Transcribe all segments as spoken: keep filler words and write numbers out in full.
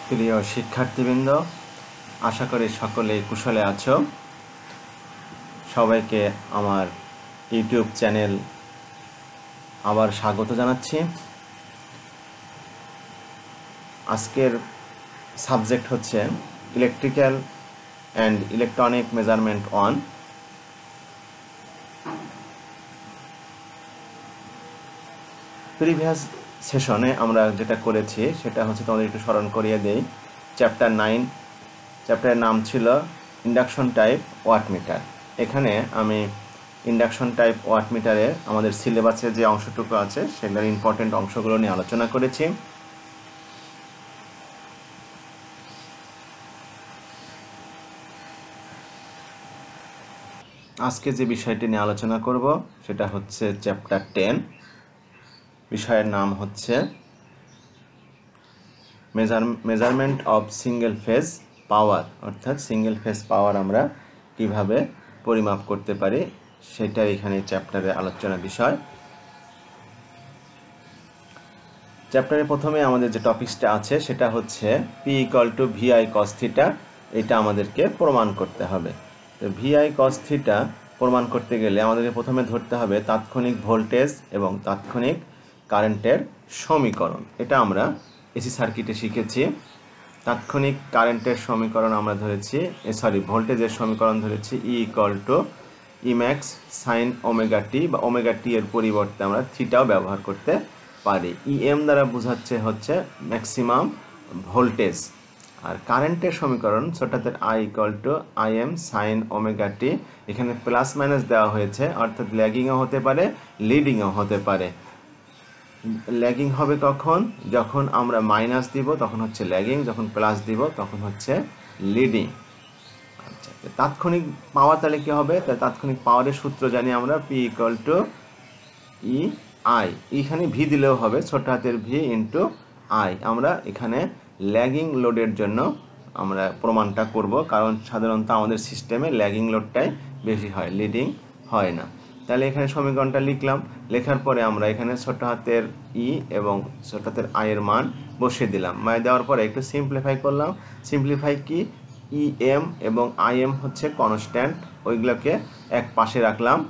প্রিয় শিক্ষার্থীবৃন্দ, আশা করি সকলেই কুশলে আছো। সবাইকে আমার ইউটিউব চ্যানেল আবার স্বাগত জানাচ্ছি। আজকের সাবজেক্ট হচ্ছে electrical and electronic measurement one. Previous সেশনে আমরা যেটা করেছি সেটা হচ্ছে তোমাদের একটু স্মরণ করিয়ে দেই। চ্যাপ্টার নাইন, চ্যাপ্টারের নাম ছিল ইন্ডাকশন টাইপ ওয়াটমিটার। এখানে আমি ইন্ডাকশন টাইপ ওয়াটমিটারের আমাদের সিলেবাসের যে অংশটুকু আছে সেগুলোর ইম্পর্টেন্ট অংশগুলো নিয়ে আলোচনা করেছি। আজকে যে বিষয়টি নিয়ে আলোচনা করব সেটা হচ্ছে চ্যাপ্টার টেন। বিষয়ের নাম হচ্ছে measure measurement of single phase power, অর্থাৎ সিঙ্গেল ফেজ পাওয়ার আমরা কিভাবে পরিমাপ করতে পারি সেটা এখানে চ্যাপ্টারের আলোচনা বিষয়। চ্যাপ্টারে প্রথমে আমাদের যে টপিকসটা আছে সেটা হচ্ছে P equal to V I cos theta. এটা আমাদেরকে প্রমাণ করতে হবে। তো ভিআই কস থিটা প্রমাণ করতে গেলে আমাদেরকে প্রথমে ধরতে হবে তাৎক্ষণিক ভোল্টেজ এবং তাৎক্ষণিক কারেন্টের সমীকরণ। এটা আমরা এসি সার্কিটে শিখেছি। তাৎক্ষণিক কারেন্টের সমীকরণ আমরা ধরেছি, সরি ভোল্টেজের সমীকরণ ধরেছি E equal to E max sine omega T, বা ওমেগা টি এর পরিবর্তে আমরা থিটাও ব্যবহার করতে পারি। ই এম দ্বারা বোঝাচ্ছে হচ্ছে ম্যাক্সিমাম ভোল্টেজ। আর কারেন্টের সমীকরণ ছোটাতে I equal to I M sine omega T. এখানে প্লাস মাইনাস দেওয়া হয়েছে, অর্থাৎ ল্যাগিংও হতে পারে লিডিংও হতে পারে। ল্যাগিং হবে কখন? যখন আমরা মাইনাস দিব তখন হচ্ছে ল্যাগিং, যখন প্লাস দিব তখন হচ্ছে লিডিং। আচ্ছা, তাৎক্ষণিক পাওয়ার তাহলে কী হবে? তাহলে তাৎক্ষণিক পাওয়ারের সূত্র জানি আমরা P equal to E I. এখানে ভি দিলেও হবে, ছোট হাতের ভি ইন্টু আই। আমরা এখানে ল্যাগিং লোডের জন্য আমরা প্রমাণটা করব, কারণ সাধারণত আমাদের সিস্টেমে ল্যাগিং লোডটাই বেশি হয়, লিডিং হয় না। তাহলে এখানে সমীকরণটা লিখলাম। লেখার পরে আমরা এখানে ছোট হাতের ই এবং ছোট হাতের আই এর মান বসিয়ে দিলাম। মানে দেওয়ার পরে একটু সিম্পলিফাই করলাম। সিম্পলিফাই কি? ই এম এবং আই এম হচ্ছে কনস্ট্যান্ট, ওইগুলোকে এক পাশে রাখলাম।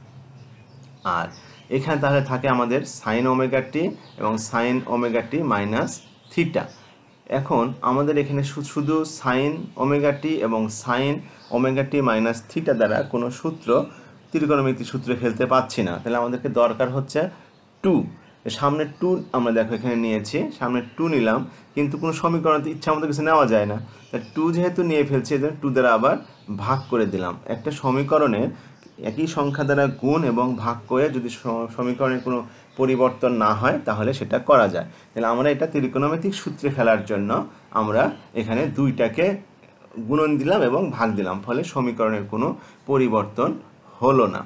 আর এখানে তাহলে থাকে আমাদের সাইন ওমেগা টি এবং সাইন ওমেগা টি মাইনাস থিটা। এখন আমাদের এখানে শুধু সাইন ওমেগা টি এবং সাইন ওমেগা টি মাইনাস থিটা দ্বারা কোনো সূত্র, ত্রিকোণমিতিক সূত্রে ফেলতে পাচ্ছি না। তাহলে আমাদেরকে দরকার হচ্ছে টু। সামনে টু আমরা দেখো এখানে নিয়েছি, সামনে টু নিলাম, কিন্তু কোনো সমীকরণ ইচ্ছা আমাদের কিছু নেওয়া যায় না। তাহলে টু যেহেতু নিয়ে ফেলছি, এদের টু দ্বারা আবার ভাগ করে দিলাম। একটা সমীকরণে একই সংখ্যা দ্বারা গুণ এবং ভাগ করে যদি সমীকরণের কোনো পরিবর্তন না হয় তাহলে সেটা করা যায়। তাহলে আমরা এটা ত্রিকোণমিতিক সূত্রে ফেলার জন্য আমরা এখানে দুইটাকে গুণন দিলাম এবং ভাগ দিলাম, ফলে সমীকরণের কোনো পরিবর্তন হলো না।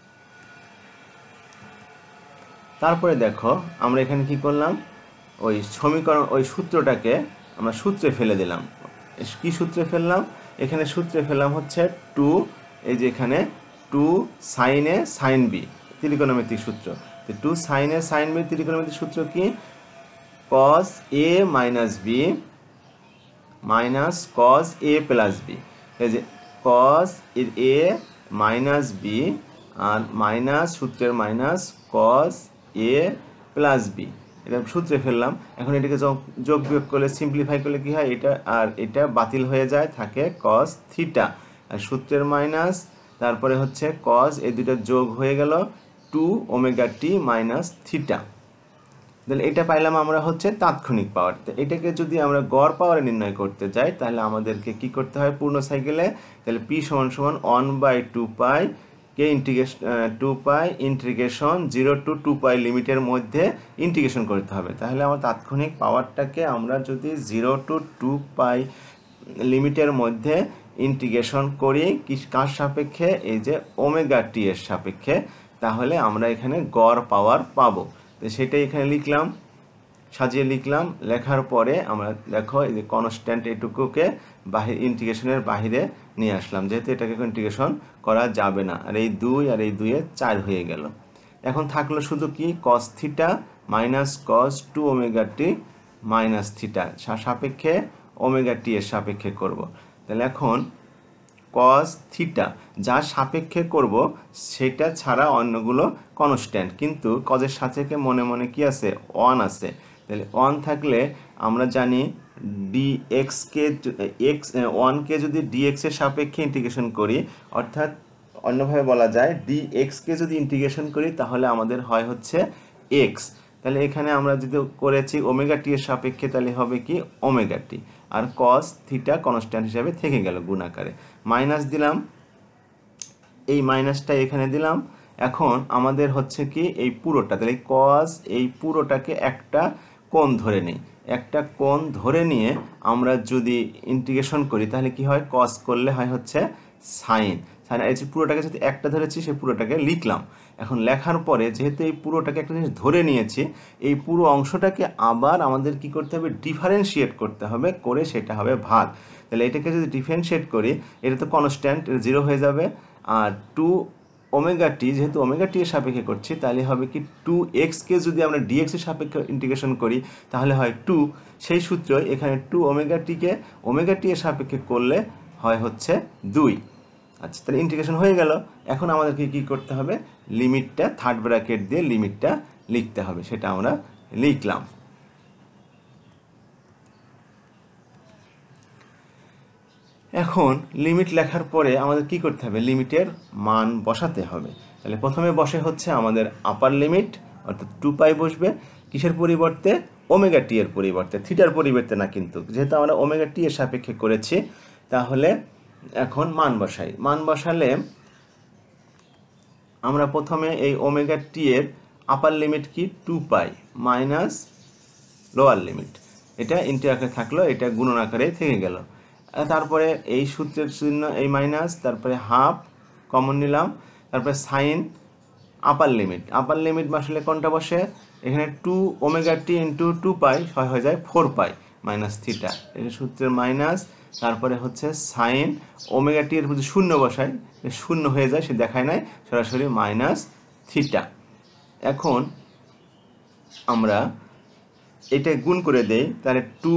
তারপরে দেখো আমরা এখানে কি করলাম, ওই সমীকরণ ওই সূত্রটাকে আমরা সূত্রে ফেলে দিলাম। কি সূত্রে ফেললাম? এখানে সূত্রে ফেললাম হচ্ছে টু, এই যে এখানে two sine A sine B, ত্রিকোণমিতিক সূত্র। তো two sine A sine B ত্রিকোণমিতিক সূত্র কি? Cos A minus B minus cos A plus B. এই যে কস এর এ মাইনাস বি আর মাইনাস সূত্রের minus cos A plus B, এটা সূত্রে ফেললাম। এখন এটাকে যোগ বিয়োগ করলে, সিম্পলিফাই করলে কি হয়? এটা আর এটা বাতিল হয়ে যায়, থাকে কস থিটা। আর সূত্রের মাইনাস তারপরে হচ্ছে কস, এই দুটো যোগ হয়ে গেল টু ওমেগা টি মাইনাস থিটা। তাহলে এটা পাইলাম আমরা হচ্ছে তাৎক্ষণিক পাওয়ার। তো এটাকে যদি আমরা গড় পাওয়ারে নির্ণয় করতে যাই তাহলে আমাদেরকে কি করতে হয় পূর্ণ সাইকেলে? তাহলে পি সমান সমান ওয়ান বাই টু পাই কে integration two pi integration zero to two pi লিমিটের মধ্যে ইন্টিগ্রেশন করতে হবে। তাহলে আমার তাৎক্ষণিক পাওয়ারটাকে আমরা যদি জিরো টু টু পাই লিমিটের মধ্যে ইন্টিগ্রেশন করি কি কার সাপেক্ষে? এই যে ওমেগা টি এর সাপেক্ষে, তাহলে আমরা এখানে গড় পাওয়ার পাবো। তো সেটাই এখানে লিখলাম, সাজিয়ে লিখলাম। লেখার পরে আমরা দেখো এই যে কনস্ট্যান্ট এটুকুকে বাহির ইন্টিগ্রেশনের বাহিরে নিয়ে আসলাম, যেহেতু এটাকে ইন্টিগ্রেশন করা যাবে না। আর এই দুই আর এই দুইয়ে চার হয়ে গেল। এখন থাকলো শুধু কি? Cos theta minus cos two omega টি মাইনাস থিটা সাপেক্ষে ওমেগা টি এর সাপেক্ষে করব। তাহলে এখন কস থিটা যার সাপেক্ষে করব সেটা ছাড়া অন্যগুলো কনস্ট্যান্ট, কিন্তু কজের সাপেক্ষে মনে মনে কি আছে, ওয়ান আছে। তাহলে ওয়ান থাকলে আমরা জানি ডি এক্সকে এক্স ওয়ানকে যদি ডিএক্সের সাপেক্ষে ইন্টিগ্রেশন করি, অর্থাৎ অন্যভাবে বলা যায় ডি এক্সকে যদি ইন্টিগ্রেশন করি তাহলে আমাদের হয় হচ্ছে এক্স। তাহলে এখানে আমরা যদি করেছি ওমেগা টি এর সাপেক্ষে তাহলে হবে কি ওমেগা টি, আর কস থিটা কনস্ট্যান্ট হিসাবে থেকে গেল গুণাকারে। মাইনাস দিলাম, এই মাইনাসটা এখানে দিলাম। এখন আমাদের হচ্ছে কি এই পুরোটা, তাহলে কস এই পুরোটাকে একটা কোণ ধরে নিই, একটা কোণ ধরে নিয়ে আমরা যদি ইন্টিগ্রেশন করি তাহলে কি হয়, কস করলে হয় হচ্ছে সাইন। সাইন এই যে পুরোটাকে যদি একটা ধরেছি সেই পুরোটাকে লিখলাম। এখন লেখার পরে যেহেতু এই পুরোটাকে একটা জিনিস ধরে নিয়েছি, এই পুরো অংশটাকে আবার আমাদের কি করতে হবে, ডিফারেন্সিয়েট করতে হবে, করে সেটা হবে ভাগ। তাহলে এটাকে যদি ডিফারেন্সিয়েট করি, এটা তো কনস্ট্যান্ট, এটা জিরো হয়ে যাবে। আর টু ওমেগা টি যেহেতু ওমেগা টি এর সাপেক্ষে করছি তাহলে হবে কি টু এক্সকে যদি আমরা ডিএক্স এর সাপেক্ষে ইন্টিগ্রেশন করি তাহলে হয় টু। সেই সূত্র এখানে টু ওমেগা টিকে ওমেগা টি এর সাপেক্ষে করলে হয় হচ্ছে দুই। আচ্ছা, তাহলে ইন্টিগ্রেশন হয়ে গেল। এখন আমাদেরকে কি করতে হবে, লিমিটটা থার্ড ব্র্যাকেট দিয়ে লিমিটটা লিখতে হবে, সেটা আমরা লিখলাম। এখন লিমিট লেখার পরে আমাদের কি করতে হবে, লিমিটের মান বসাতে হবে। তাহলে প্রথমে বসে হচ্ছে আমাদের আপার লিমিট, অর্থাৎ টু পাই বসবে কিসের পরিবর্তে, ওমেগা টি এর পরিবর্তে, থিটার পরিবর্তে না, কিন্তু যেহেতু আমরা ওমেগা টি এর সাপেক্ষে করেছি তাহলে এখন মান বসাই। মান বসালে আমরা প্রথমে এই ওমেগা টি এর আপার লিমিট কি two pi minus lower limit, এটা ইন্টু আকারে থাকলো, এটা গুণন আকারে থেকে গেল। তারপরে এই সূত্রের চিহ্ন এই মাইনাস, তারপরে হাফ কমন নিলাম, তারপরে sine upper limit. Upper limit বসালে কোনটা বসে, এখানে two omega t into two pi হয়ে যায় ফোর পাই মাইনাস থিটা, এটা সূত্রের মাইনাস। তারপরে হচ্ছে সাইন ওমেগা টি এর প্রতি শূন্য বসাই, শূন্য হয়ে যায়, সে দেখায় নাই, সরাসরি মাইনাস থিটা। এখন আমরা এটা গুণ করে দেই, তাহলে টু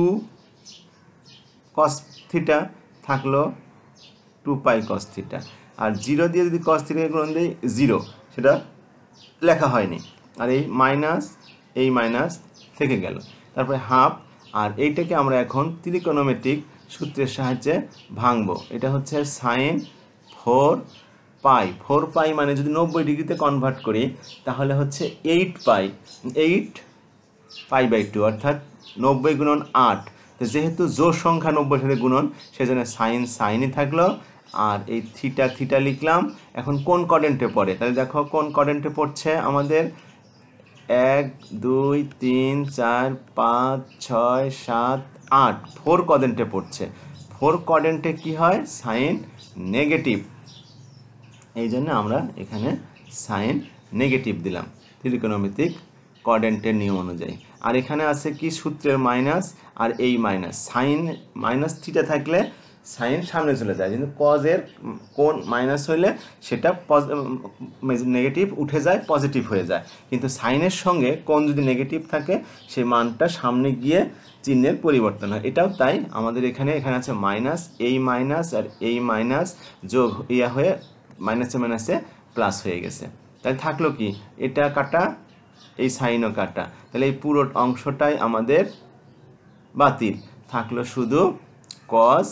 কস থিটা থাকলো টু পাই কস থিটা, আর জিরো দিয়ে যদি কস থিটাকে গুণ দিই জিরো, সেটা লেখা হয়নি। আর এই মাইনাস এই মাইনাস থেকে গেল, তারপরে হাফ। আর এইটাকে আমরা এখন ত্রিকোণমিতিক সূত্রের সাহায্যে ভাঙবো। এটা হচ্ছে sine four pi, four pi মানে যদি নব্বই ডিগ্রিতে কনভার্ট করি তাহলে হচ্ছে eight pi, eight pi by two, অর্থাৎ নব্বই গুণন আট। তো যেহেতু জোড় সংখ্যা নব্বই সাথে গুণন, সেজন্য সাইন সাইনই থাকলো, আর এই থিটা থিটা লিখলাম। এখন কোন কোয়াড্রেন্টে পড়ে, তাহলে দেখো কোন কোয়াড্রেন্টে পড়ছে আমাদের, এক দুই তিন চার পাঁচ ছয় সাত আট, ফোর কোয়াড্রেন্টে পড়ছে। ফোর কোয়াড্রেন্টে কি হয়, সাইন নেগেটিভ, এই জন্য আমরা এখানে সাইন নেগেটিভ দিলাম ত্রিকোণমিতিক কোয়াড্রেন্টের নিয়ম অনুযায়ী। আর এখানে আছে কি সূত্রের মাইনাস, আর এই মাইনাস সাইন মাইনাস থিটা থাকলে সাইন সামনে চলে যায়, কিন্তু কজের কোন মাইনাস হইলে সেটা নেগেটিভ উঠে যায়, পজিটিভ হয়ে যায়। কিন্তু সাইনের সঙ্গে কোন যদি নেগেটিভ থাকে সেই মানটা সামনে গিয়ে চিহ্নের পরিবর্তন হয়। এটাও তাই, আমাদের এখানে এখানে আছে মাইনাস, এই মাইনাস আর এই মাইনাস যোগ ইয়া হয়ে মাইনাসে মাইনাসে প্লাস হয়ে গেছে। তাহলে থাকলো কি, এটা কাটা এই সাইনও কাটা, তাহলে এই পুরো অংশটাই আমাদের বাতিল, থাকলো শুধু cos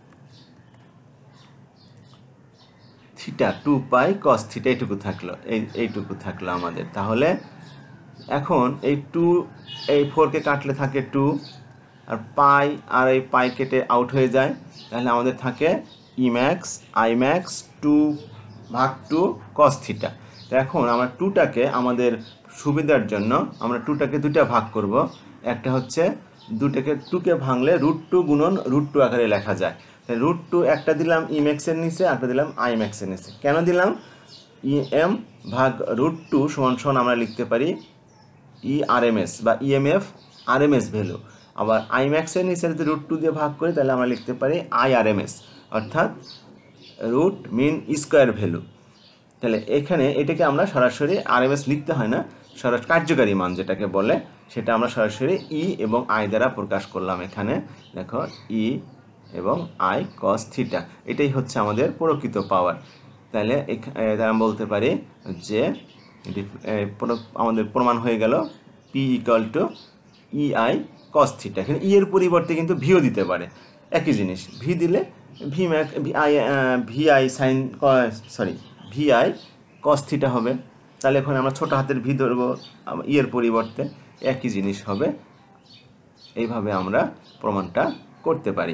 theta two pi cos theta, এইটুকু থাকলো, এই এইটুকু থাকলো আমাদের। তাহলে এখন এই টু এই ফোরকে কাটলে থাকে টু, আর পাই আর এই পাই কেটে আউট হয়ে যায়, তাহলে আমাদের থাকে E max I max two ভাগ টু কস থিটা। তো এখন আমরা টুটাকে আমাদের সুবিধার জন্য আমরা টুটাকে দুটা ভাগ করব, একটা হচ্ছে দুটাকে টুকে ভাঙলে রুট টু গুণন রুট টু আকারে লেখা যায়। তাই রুট টু একটা দিলাম ই ম্যাক্সের নিচে, একটা দিলাম আই ম্যাক্সের নিচে। কেন দিলাম, ই এম ভাগ রুট টু সমান সমান আমরা লিখতে পারি ই আর এম এস বা E M F R M S value. আবার আই ম্যাক্সের নিচে যদি রুট টু দিয়ে ভাগ করি তাহলে আমরা লিখতে পারি আই আর এম এস, অর্থাৎ রুট মিন স্কোয়ার ভ্যালু। তাহলে এখানে এটাকে আমরা সরাসরি আর এম এস লিখতে হয় না, সরাসরি কার্যকারী মান যেটাকে বলে সেটা আমরা সরাসরি ই এবং আই দ্বারা প্রকাশ করলাম। এখানে দেখো ই এবং আই কস থিটা, এটাই হচ্ছে আমাদের প্রকৃত পাওয়ার। তাহলে আমরা বলতে পারি যে আমাদের প্রমাণ হয়ে গেল P equal to E I cos theta. এখানে ই এর পরিবর্তে কিন্তু ভিও দিতে পারে, একই জিনিস, ভি দিলে V max V I V I sine sorry V I cos theta হবে। তাহলে এখন আমরা ছোটো হাতের ভি ধরবো ই এর পরিবর্তে, একই জিনিস হবে। এইভাবে আমরা প্রমাণটা করতে পারি।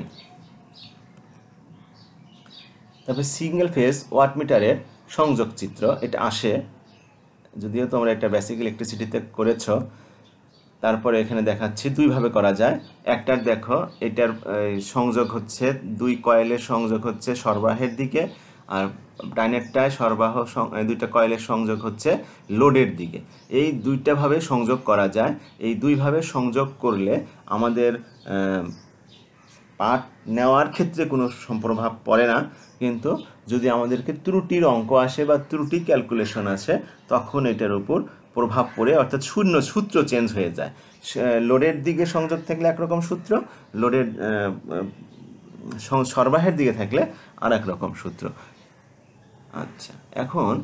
তারপরে সিঙ্গেল ফেজ ওয়াটমিটারের সংযোগ চিত্র এটা আসে, যদিও তোমরা এটা বেসিক ইলেকট্রিসিটিতে করেছ। তারপরে এখানে দেখাচ্ছি দুইভাবে করা যায়। একটার দেখো এটার সংযোগ হচ্ছে দুই কয়েলের সংযোগ হচ্ছে সরবরাহের দিকে, আর ডাইনেরটায় সরবরাহ দুইটা কয়েলের সংযোগ হচ্ছে লোডের দিকে। এই দুইটাভাবে সংযোগ করা যায়। এই দুইভাবে সংযোগ করলে আমাদের পার্ট নেওয়ার ক্ষেত্রে কোনো প্রভাব পড়ে না, কিন্তু যদি আমাদেরকে ত্রুটির অঙ্ক আসে বা ত্রুটি ক্যালকুলেশন আসে তখন এটার উপর প্রভাব পড়ে, অর্থাৎ শূন্য সূত্র চেঞ্জ হয়ে যায়। লোডের দিকে সংযোগ থাকলে একরকম সূত্র, লোডের সরবরাহের দিকে থাকলে আর এক রকম সূত্র। আচ্ছা, এখন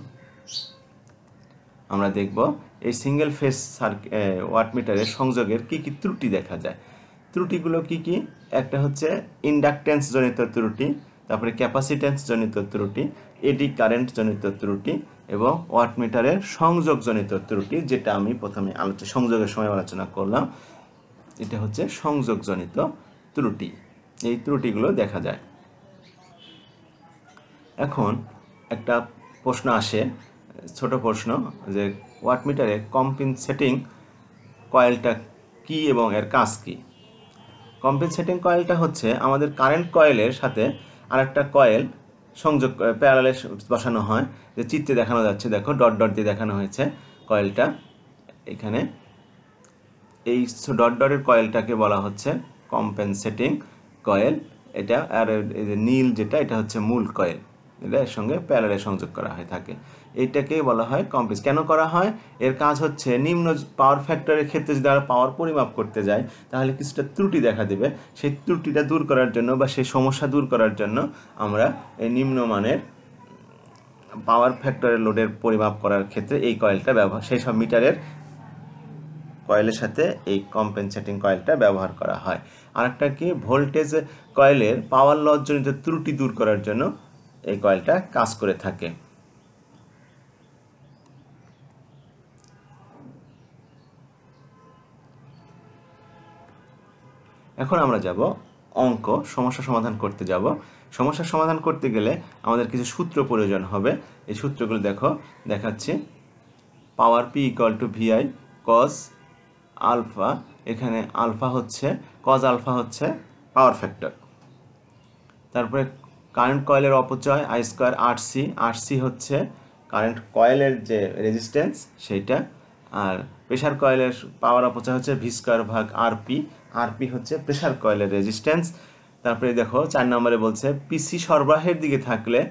আমরা দেখব এই সিঙ্গেল ফেজ সার্কিট ওয়াটমিটারের সংযোগের কি কি ত্রুটি দেখা যায়। ত্রুটিগুলো কি কি? একটা হচ্ছে ইন্ডাকটেন্স জনিত ত্রুটি, তারপরে ক্যাপাসিটেন্স জনিত ত্রুটি, এডি কারেন্ট জনিত ত্রুটি এবং ওয়াটমিটারের সংযোগ জনিত ত্রুটি, যেটা আমি প্রথমে আলোচনা সংযোগের সময় আলোচনা করলাম। এটা হচ্ছে সংযোগ জনিত ত্রুটি। এই ত্রুটিগুলো দেখা যায়। এখন একটা প্রশ্ন আসে, ছোট প্রশ্ন, যে ওয়াটমিটারে কম্পেনসেটিং কয়েলটা কি এবং এর কাজ কি? কম্পেনসেটিং কয়েলটা হচ্ছে আমাদের কারেন্ট কয়েলের সাথে আরেকটা কয়েল সংযোগ প্যারালালে বসানো হয়, যে চিত্রে দেখানো যাচ্ছে, দেখো ডট ডট দিয়ে দেখানো হয়েছে কয়েলটা। এখানে এই ডট ডটের কয়েলটাকে বলা হচ্ছে কম্পেনসেটিং কয়েল। এটা আর এই যে নীল যেটা, এটা হচ্ছে মূল কয়েল, এটা এর সঙ্গে প্যারালালে সংযোগ করা হয়ে থাকে। এইটাকেই বলা হয় কম্পেন্স। কেন করা হয়? এর কাজ হচ্ছে নিম্ন পাওয়ার ফ্যাক্টরের ক্ষেত্রে যদি আমরা পাওয়ার পরিমাপ করতে যাই তাহলে কিছুটা ত্রুটি দেখা দেবে। সেই ত্রুটিটা দূর করার জন্য বা সেই সমস্যা দূর করার জন্য আমরা এই নিম্নমানের পাওয়ার ফ্যাক্টরের লোডের পরিমাপ করার ক্ষেত্রে এই কয়েলটা ব্যবহার, সেই সব মিটারের কয়েলের সাথে এই কম্পেনসেটিং কয়েলটা ব্যবহার করা হয়। আরেকটা কি, ভোল্টেজ কয়েলের পাওয়ার লস জনিত ত্রুটি দূর করার জন্য এই কয়েলটা কাজ করে থাকে। এখন আমরা যাব অঙ্ক, সমস্যা সমাধান করতে যাব। সমস্যা সমাধান করতে গেলে আমাদের কিছু সূত্র প্রয়োজন হবে। এই সূত্রগুলো দেখো দেখাচ্ছি। Power P equal to V I cos alpha, এখানে আলফা হচ্ছে কজ আলফা হচ্ছে পাওয়ার ফ্যাক্টর। তারপরে কারেন্ট কয়েলের অপচয় I square R C, R C হচ্ছে কারেন্ট কয়েলের যে রেজিস্ট্যান্স সেইটা, আর প্রেশার কয়েলের পাওয়ার অপচয় হচ্ছে ভি স্কোয়ার ভাগ আর পি, আর পি হচ্ছে প্রেশার কয়েলের রেজিস্ট্যান্স। তারপরে দেখো চার নম্বরে বলছে পিসি সরবরাহের দিকে থাকলে,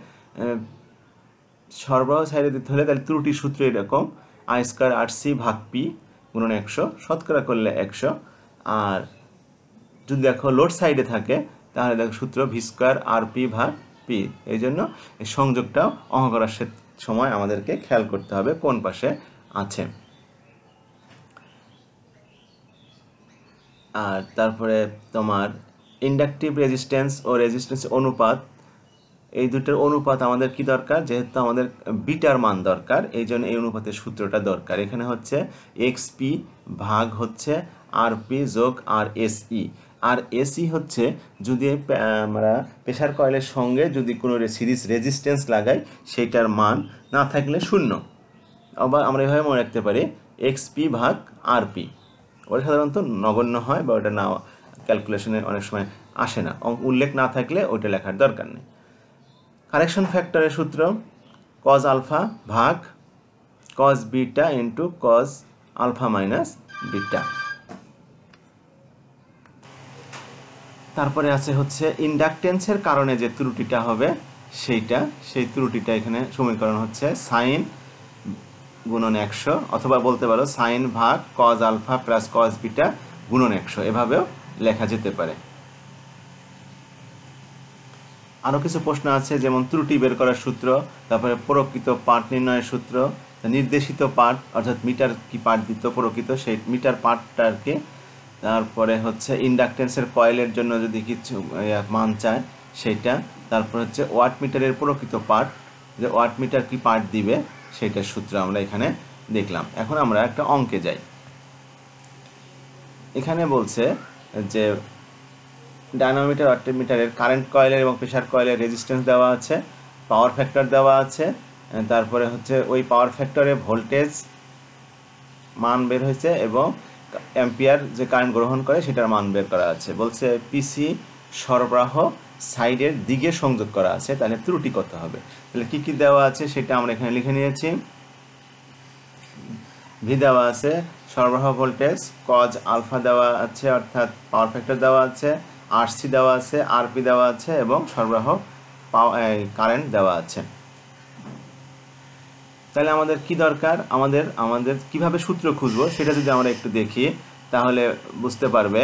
সরবরাহ সাইডে দিতে হলে তাহলে ত্রুটির সূত্র এরকম, আই স্কোয়ার আর সি ভাগ পি গুণন একশো, শতকরা করলে একশো। আর যদি দেখো লোড সাইডে থাকে তাহলে দেখো সূত্র ভি স্কোয়ার আর পি ভাগ পি। এই জন্য এই সংযোগটাও অঙ্ক করার সময় আমাদেরকে খেয়াল করতে হবে কোন পাশে আছে। আর তারপরে তোমার ইন্ডাকটিভ রেজিস্ট্যান্স ও রেজিস্ট্যান্স অনুপাত, এই দুটোর অনুপাত আমাদের কি দরকার? যেহেতু আমাদের বিটার মান দরকার, এই জন্য এই অনুপাতের সূত্রটা দরকার। এখানে হচ্ছে এক্স পি ভাগ হচ্ছে আর পি যোগ আর এস ই। আর এসি হচ্ছে যদি আমরা প্রেশার কয়েলের সঙ্গে যদি কোনো সিরিজ রেজিস্ট্যান্স লাগাই সেইটার মান না থাকলে শূন্য। আবার আমরা এভাবে মনে রাখতে পারি এক্স পি ভাগ আর পি। ওটা সাধারণত নগণ্য হয় বা ওটা না ক্যালকুলেশনে অনেক সময় আসে না, উল্লেখ না থাকলে ওইটা লেখার দরকার নেই। কারেকশন ফ্যাক্টরের সূত্র কজ আলফা ভাগ cos beta into cos alpha minus beta. তারপরে আছে হচ্ছে ইন্ডাকটেন্সের কারণে যে ত্রুটিটা হবে সেইটা, সেই ত্রুটিটা এখানে সমীকরণ হচ্ছে সাইন গুণন একশো, অথবা বলতে পারো সাইন ভাগ cos alpha plus cos beta গুণন একশো, এভাবেও লেখা যেতে পারে। আরও কিছু প্রশ্ন আছে, যেমন ত্রুটি বের করার সূত্র, তারপরে প্রকৃত পাঠ নির্ণয়ের সূত্র, নির্দেশিত পাঠ অর্থাৎ মিটার কি পাঠ দিত প্রকৃত সেই মিটার পাঠটাকে, তারপরে হচ্ছে ইন্ডাকটেন্সের কয়েলের জন্য যদি কিছু মান চায় সেইটা, তারপর হচ্ছে ওয়াট মিটারের প্রকৃত পাঠ, যে ওয়াট মিটার কি পাঠ দিবে সেইটার সূত্র আমরা এখানে দেখলাম। এখন আমরা একটা অঙ্কে যাই। এখানে বলছে যে ডায়নামোমিটার ওয়াটমিটারের কারেন্ট কয়েলের এবং প্রেসার কয়েলের রেজিস্ট্যান্স দেওয়া আছে, পাওয়ার ফ্যাক্টর দেওয়া আছে, তারপরে হচ্ছে ওই পাওয়ার ফ্যাক্টরে ভোল্টেজ মান বের হয়েছে এবং অ্যাম্পিয়ার যে কারেন্ট গ্রহণ করে সেটার মান বের করা আছে। বলছে পিসি সরবরাহ সাইডের দিকে সংযোগ করা আছে, তাহলে ত্রুটি কত হবে। তাহলে কী কী দেওয়া আছে সেটা আমরা এখানে লিখে নিয়েছি। ভি দেওয়া আছে সরবরাহ ভোল্টেজ, কজ আলফা দেওয়া আছে অর্থাৎ পাওয়ার ফ্যাক্টর দেওয়া আছে, আরসি দেওয়া আছে, আরপি দেওয়া আছে এবং সরবরাহ কারেন্ট দেওয়া আছে। তাহলে আমাদের কি দরকার, আমাদের আমাদের কিভাবে সূত্র খুঁজবো সেটা যদি আমরা একটু দেখি তাহলে বুঝতে পারবে।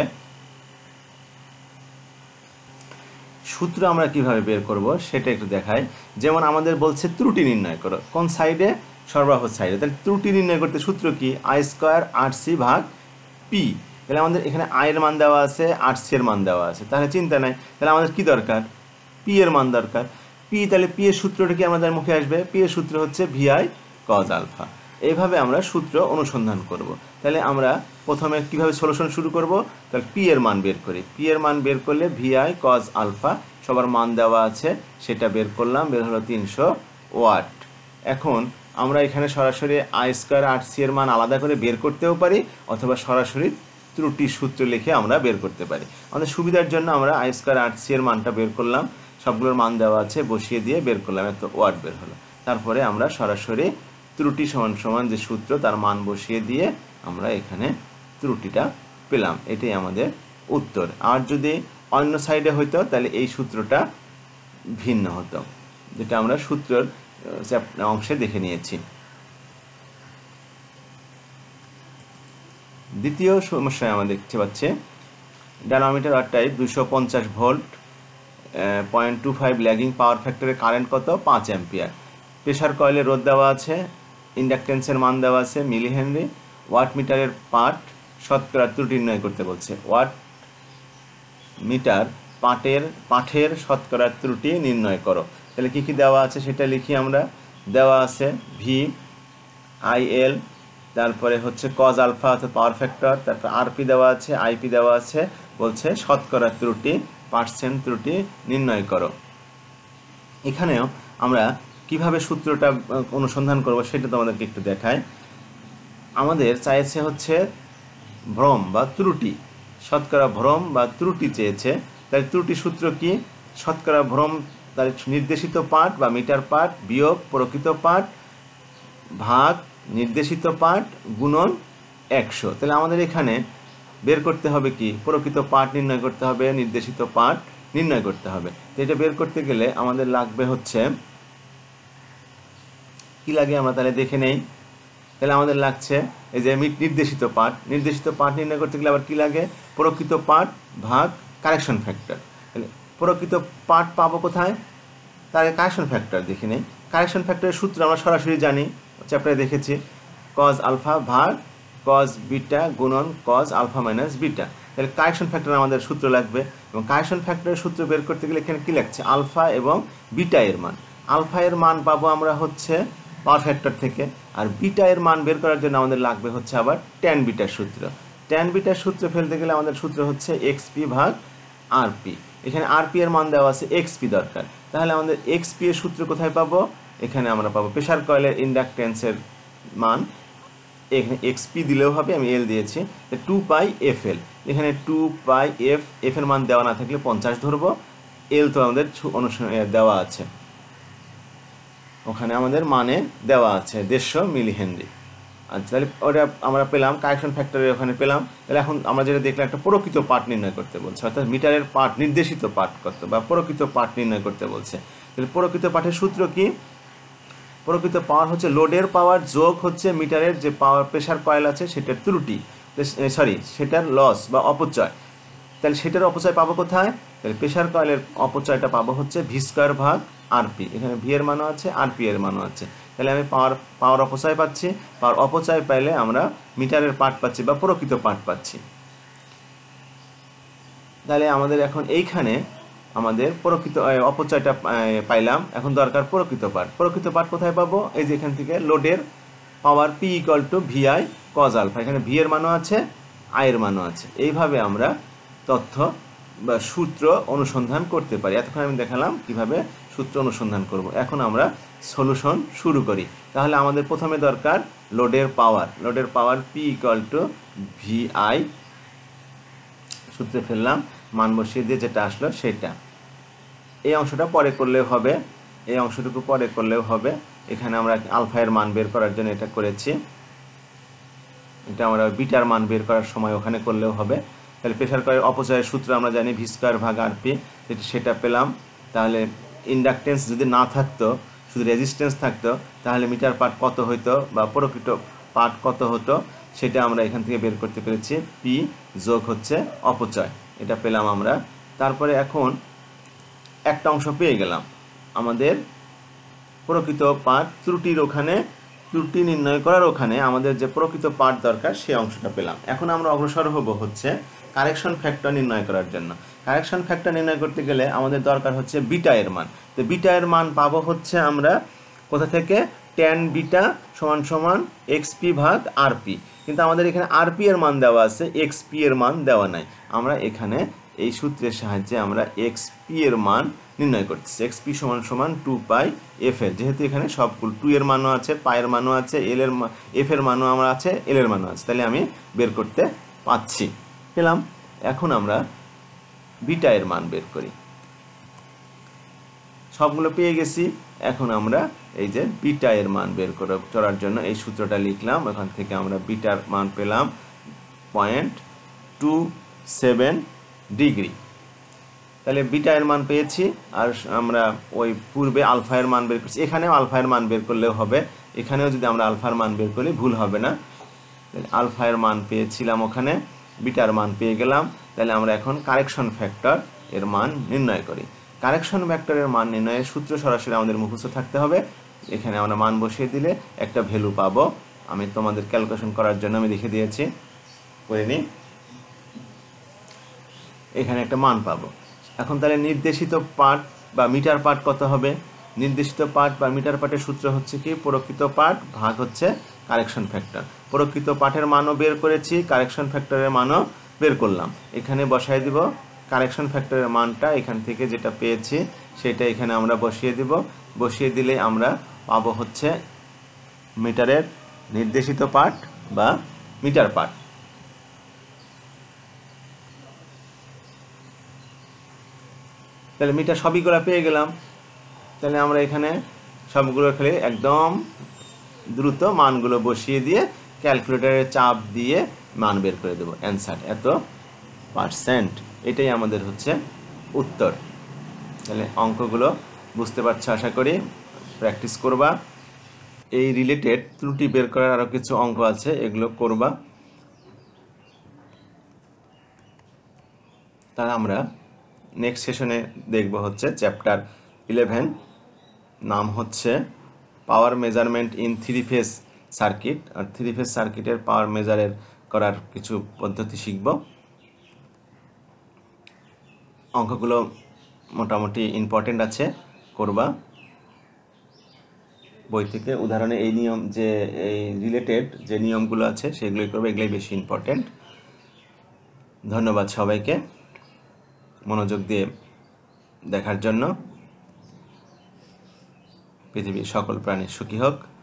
সূত্র আমরা কিভাবে বের করব সেটা একটু দেখাই। যেমন আমাদের বলছে ত্রুটি নির্ণয় করো, কোন সাইডে, সরবরাহ সাইডে। তাহলে ত্রুটি নির্ণয় করতে সূত্র কি, আই স্কোয়ার আর সি ভাগ পি। তাহলে আমাদের এখানে আই এর মান দেওয়া আছে, আর সি এর মান দেওয়া আছে, তাহলে চিন্তা নাই। তাহলে আমাদের কি দরকার, পি এর মান দরকার। পি, তাহলে পি এর সূত্রটা কি আমাদের মুখে আসবে, পি এর সূত্র হচ্ছে ভিআই কজ আলফা। এইভাবে আমরা সূত্র অনুসন্ধান করব। তাহলে আমরা প্রথমে কিভাবে সলিউশন শুরু করব, তাহলে পি এর মান বের করি। পি এর মান বের করলে ভিআই কজ আলফা সবার মান দেওয়া আছে, সেটা বের করলাম, বের হলো তিনশো ওয়াট। এখন আমরা এখানে সরাসরি আই স্কোয়ার আর সি এর মান আলাদা করে বের করতেও পারি, অথবা সরাসরি ত্রুটির সূত্র লিখে আমরা বের করতে পারি। আমাদের সুবিধার জন্য আমরা আই স্কোয়ার আর সি এর মানটা বের করলাম, সবগুলোর মান দেওয়া আছে, বসিয়ে দিয়ে বের করলাম, এত ওয়াট বের হলো। তারপরে আমরা সরাসরি ত্রুটি সমান সমান যে সূত্র তার মান বসিয়ে দিয়ে আমরা এখানে ত্রুটিটা পেলাম, এটাই আমাদের উত্তর। আর যদি অন্য সাইডে হইতো তাহলে এই সূত্রটা ভিন্ন হতো, যেটা আমরা সূত্রের অংশে দেখে নিয়েছি। দ্বিতীয় সমস্যায় আমরা দেখতে পাচ্ছি ডায়নামোমিটার ওয়াট টাইপ দুইশো পঞ্চাশ volt, point two five lagging power ফ্যাক্টরের কারেন্ট কত, পাঁচ অ্যাম্পিয়ার। প্রেসার কয়েলের রোধ দেওয়া আছে, ইন্ডাকটেন্সের মান দেওয়া আছে মিলি হেনরি, ওয়াট মিটারের পাঠ শতকরা ত্রুটি নির্ণয় করতে বলছে। ওয়াট মিটার পাঠের পাঠের শতকরা ত্রুটি নির্ণয় করো। তাহলে কী কী দেওয়া আছে সেটা লিখি আমরা। দেওয়া আছে ভি, আই এল, তারপরে হচ্ছে কজ আলফা অর্থাৎ পাওয়ার ফ্যাক্টর, তারপর আরপি দেওয়া আছে, আইপি দেওয়া আছে, বলছে শতকরা ত্রুটি পার্সেন্ট ত্রুটি নির্ণয় করো। এখানেও আমরা কিভাবে সূত্রটা অনুসন্ধান করব সেটা তোমাদেরকে একটু দেখায়। আমাদের চাইছে হচ্ছে ভ্রম বা ত্রুটি, শতকরা ভ্রম বা ত্রুটি চেয়েছে। তাই ত্রুটি সূত্র কি, শতকরা ভ্রম তার নির্দেশিত পাঠ বা মিটার পাঠ বিয়োগ প্রকৃত পাঠ ভাগ নির্দেশিত পাঠ গুণন একশো। তাহলে আমাদের এখানে বের করতে হবে কি, প্রকৃত পাঠ নির্ণয় করতে হবে, নির্দেশিত পাঠ নির্ণয় করতে হবে। তো এটা বের করতে গেলে আমাদের লাগবে হচ্ছে কি লাগে আমরা তাহলে দেখে নেই। তাহলে আমাদের লাগছে এই যে নির্দেশিত পাঠ, নির্দেশিত পাঠ নির্ণয় করতে গেলে আবার কি লাগে, প্রকৃত পাঠ ভাগ কারেকশন ফ্যাক্টর। তাহলে প্রকৃত পাঠ পাবো কোথায়, তার কারেকশন ফ্যাক্টর দেখে নেই। কারেকশন ফ্যাক্টরের সূত্র আমরা সরাসরি জানি, চ্যাপ্টারে দেখেছি, কজ আলফা ভাগ কজ বিটা গুণন কজ আলফা মাইনাস বিটা। তাহলে কারেকশন ফ্যাক্টর আমাদের সূত্র লাগবে, এবং কারেকশন ফ্যাক্টরের সূত্র বের করতে গেলে এখানে কী লাগছে, আলফা এবং বিটা এর মান। আলফা এর মান পাবো আমরা হচ্ছে পাওয়ার ফ্যাক্টর থেকে, আর বিটা এর মান বের করার জন্য আমাদের লাগবে হচ্ছে আবার ট্যান বিটার সূত্র। ট্যান বিটার সূত্র ফেলতে গেলে আমাদের সূত্র হচ্ছে এক্সপি ভাগ আরপি। এখানে আরপি এর মান দেওয়া আছে, এক্সপি দরকার। তাহলে আমাদের এক্সপি এর সূত্র কোথায় পাবো, এখানে আমরা পাবো প্রেসার কয়েলের ইন্ডাকটেন্সের মান, এখানে এক্সপি দিলেও হবে, আমি এল দিয়েছি, টু পাই এফ এল। এখানে টু পাই এফ, এফ এর মান দেওয়া না থাকলে পঞ্চাশ ধরবো, এল তো আমাদের দেওয়া আছে, ওখানে আমাদের মানে দেওয়া আছে দেড়শো মিলি হেনরি। আচ্ছা, তাহলে ওটা আমরা পেলাম, কারেকশন ফ্যাক্টরে ওখানে পেলাম। তাহলে এখন আমরা যেটা দেখলাম একটা প্রকৃত পাঠ নির্ণয় করতে বলছে, অর্থাৎ মিটারের পাঠ নির্দেশিত পাঠ করতে বা প্রকৃত পাঠ নির্ণয় করতে বলছে। তাহলে প্রকৃত পাঠের সূত্র কি, প্রকৃত পাওয়ার হচ্ছে লোডের পাওয়ার যোগ হচ্ছে মিটারের যে পাওয়ার প্রেসার কয়েল আছে সেটার ত্রুটি, সরি সেটার লস বা অপচয়। তাহলে সেটার অপচয় পাবো কোথায়? তাহলে প্রেসার কয়েলের অপচয়টা পাবো হচ্ছে ভি স্কোয়ার ভাগ আরপি। এখানে ভি এর মানও আছে, আরপি এর মানও আছে। তাহলে আমি পাওয়ার পাওয়ার অপচয় পাচ্ছি। পাওয়ার অপচয় পাইলে আমরা মিটারের পার্ট পাচ্ছি বা প্রকৃত পার্ট পাচ্ছি। তাহলে আমাদের এখন এইখানে আমাদের প্রকৃত অপচয়টা পাইলাম, এখন দরকার প্রকৃত পার্ট। প্রকৃত পার্ট কোথায় পাবো? এই যে এখান থেকে লোডের power P equal to V I cos alpha. এখানে ভি এর মানও আছে, আই এর মানও আছে। এইভাবে আমরা তথ্য বা সূত্র অনুসন্ধান করতে পারি। এতক্ষণ আমি দেখালাম কিভাবে সূত্র অনুসন্ধান করব। এখন আমরা সলিউশন শুরু করি। তাহলে আমাদের প্রথমে দরকার লোডের পাওয়ার। লোডের power P equal to V I, সূত্রে ফেললাম, মান বসিয়ে দিয়ে যেটা আসলো সেটা। এই অংশটা পরে করলেও হবে, এই অংশটুকু পরে করলেও হবে। এখানে আমরা আলফা এর মান বের করার জন্য এটা করেছি, এটা আমরা বিটার মান বের করার সময় ওখানে করলেও হবে। তাহলে প্রেসার কয়েলের অপচয়ের সূত্র আমরা জানি ভি স্কোয়ার ভাগ আরপি, সেটা পেলাম। তাহলে ইন্ডাকটেন্স যদি না থাকতো, শুধু রেজিস্ট্যান্স থাকতো, তাহলে মিটার পার্ট কত হইতো বা প্রকৃত পার্ট কত হতো সেটা আমরা এখান থেকে বের করতে পেরেছি। পি যোগ হচ্ছে অপচয়, এটা পেলাম আমরা। তারপরে এখন একটা অংশ পেয়ে গেলাম, আমাদের প্রকৃত পার্ট ত্রুটির ওখানে, ত্রুটি নির্ণয় করার ওখানে আমাদের যে প্রকৃত পার্ট দরকার সেই অংশটা পেলাম। এখন আমরা অগ্রসর হব হচ্ছে কারেকশন ফ্যাক্টর নির্ণয় করার জন্য। কারেকশন ফ্যাক্টর নির্ণয় করতে গেলে আমাদের দরকার হচ্ছে বিটা এর মান। তো বিটা এর মান পাবো হচ্ছে আমরা কোথা থেকে? ট্যান বিটা সমান সমান এক্সপি ভাগ আরপি। কিন্তু আমাদের এখানে আরপি এর মান দেওয়া আছে, এক্সপি এর মান দেওয়া নাই। আমরা এখানে এই সূত্রের সাহায্যে আমরা এক্সপি এর মান নির্ণয় করতেছি। এক্সপি সমান সমান টু পাই এফ এল, যেহেতু এখানে সবগুলো টু এর মানও আছে, পায়ের মানও আছে, এল এর এফ এর মানও আমার আছে, এল এর মানও আছে। তাহলে আমি বের করতে পাচ্ছি, পেলাম। এখন আমরা বিটা এর মান বের করি। সবগুলো পেয়ে গেছি। এখন আমরা এই যে বিটা এর মান বের করার জন্য এই সূত্রটা লিখলাম। ওখান থেকে আমরা বিটার মান পেলাম পয়েন্ট টু সেভেন ডিগ্রি। তাহলে বিটা এর মান পেয়েছি। আর আমরা ওই পূর্বে আলফা এর মান বের করছি, এখানেও আলফা এর মান বের করলেও হবে। এখানেও যদি আমরা আলফার মান বের করি ভুল হবে না। তাহলে আলফা এর মান পেয়েছিলাম ওখানে, বিটার মান পেয়ে গেলাম। তাহলে আমরা এখন কারেকশন ফ্যাক্টর এর মান নির্ণয় করি। কারেকশন ফ্যাক্টরের মান নির্ণয়ের সূত্র সরাসরি আমাদের মুখস্থ থাকতে হবে। এখানে আমরা মান বসিয়ে দিলে একটা ভ্যালু পাবো। আমি তোমাদের ক্যালকুলেশন করার জন্য আমি লিখে দিয়েছি, করে নিই। এখানে একটা মান পাবো। এখন তাহলে নির্দেশিত পার্ট বা মিটার পার্ট কত হবে? নির্দেশিত পার্ট বা মিটার পার্টের সূত্র হচ্ছে কি? প্রকৃত পার্ট ভাগ হচ্ছে কারেকশন ফ্যাক্টর। প্রকৃত পার্টের মানও বের করেছি, কারেকশন ফ্যাক্টরের মানও বের করলাম। এখানে বসাই দিব কারেকশন ফ্যাক্টরের মানটা, এখান থেকে যেটা পেয়েছি সেটা এখানে আমরা বসিয়ে দিব। বসিয়ে দিলে আমরা পাবো হচ্ছে মিটারের নির্দেশিত পার্ট বা মিটার পার্ট। তাহলে মিটার সবইগুলো পেয়ে গেলাম। তাহলে আমরা এখানে সবগুলো খেলে একদম দ্রুত মানগুলো বসিয়ে দিয়ে ক্যালকুলেটরের চাপ দিয়ে মান বের করে দেবো, অ্যান্সার এত পার্সেন্ট। এটাই আমাদের হচ্ছে উত্তর। তাহলে অঙ্কগুলো বুঝতে পারছো আশা করি, প্র্যাকটিস করবা। এই রিলেটেড ত্রুটি বের করার আরও কিছু অঙ্ক আছে, এগুলো করবা। তাহলে আমরা নেক্সট সেশনে দেখব হচ্ছে চ্যাপ্টার ইলেভেন, নাম হচ্ছে power measurement in three phase circuit. আর থ্রি ফেজ সার্কিটের পাওয়ার মেজারের করার কিছু পদ্ধতি শিখব। অঙ্কগুলো মোটামুটি ইম্পর্টেন্ট আছে, করবা। বই থেকে উদাহরণে এই নিয়ম যে এই রিলেটেড যে নিয়মগুলো আছে সেগুলোই করবে, এগুলোই বেশি ইম্পর্টেন্ট। ধন্যবাদ সবাইকে মনোযোগ দিয়ে দেখার জন্য। পৃথিবীর সকল প্রাণী সুখী হোক।